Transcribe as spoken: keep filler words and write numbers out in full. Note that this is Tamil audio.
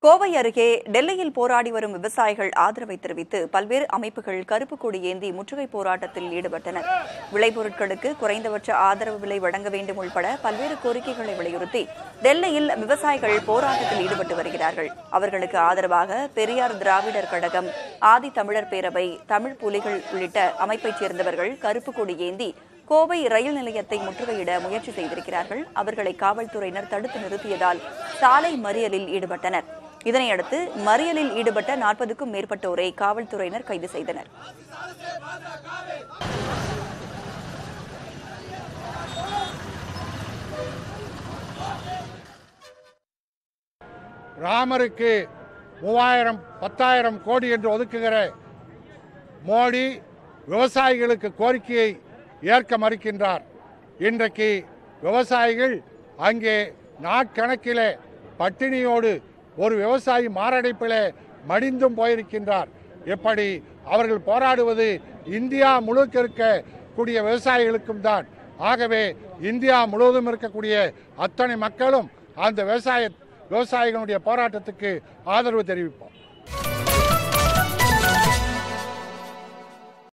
கோவை அருகே டெல்லியில் போராடி வரும் விவசாயிகள் ஆதரவை தெரிவித்து பல்வேறு அமைப்புகள் கருப்பு கொடி ஏந்தி முற்றுகை போராட்டத்தில் ஈடுபட்டனர். விளைபொருட்களுக்கு குறைந்தபட்ச ஆதரவு விலை வழங்க வேண்டும் உள்பட பல்வேறு கோரிக்கைகளை வலியுறுத்தி டெல்லியில் விவசாயிகள் போராட்டத்தில் ஈடுபட்டு வருகிறார்கள். அவர்களுக்கு ஆதரவாக பெரியார் திராவிடர் கழகம், ஆதி தமிழர் பேரவை, தமிழ் புலிகள் உள்ளிட்ட அமைப்பைச் சேர்ந்தவர்கள் கருப்பு கொடி ஏந்தி கோவை ரயில் நிலையத்தை முற்றுகையிட முயற்சி செய்திருக்கிறார்கள். அவர்களை காவல்துறையினர் தடுத்து நிறுத்தியதால் சாலை மறியலில் ஈடுபட்டனர். இதனையடுத்து மறியலில் ஈடுபட்ட நாற்பதுக்கும் மேற்பட்டோரை காவல்துறையினர் கைது செய்தனர். ராமருக்கு மூவாயிரம் பத்தாயிரம் கோடி என்று ஒதுக்குகிற மோடி விவசாயிகளுக்கு கோரிக்கையை ஏற்க மறுக்கின்றார். இன்றைக்கு விவசாயிகள் அங்கே நாட்கணக்கிலே பட்டினியோடு ஒரு விவசாயி மாரடைப்பிலே மடிந்தும் போயிருக்கின்றார். எப்படி அவர்கள் போராடுவது இந்தியா முழுக்க இருக்கக்கூடிய விவசாயிகளுக்கும் தான். ஆகவே இந்தியா முழுவதும் இருக்கக்கூடிய அத்தனை மக்களும் அந்த விவசாய விவசாயிகளுடைய போராட்டத்துக்கு ஆதரவு தெரிவிப்போம்.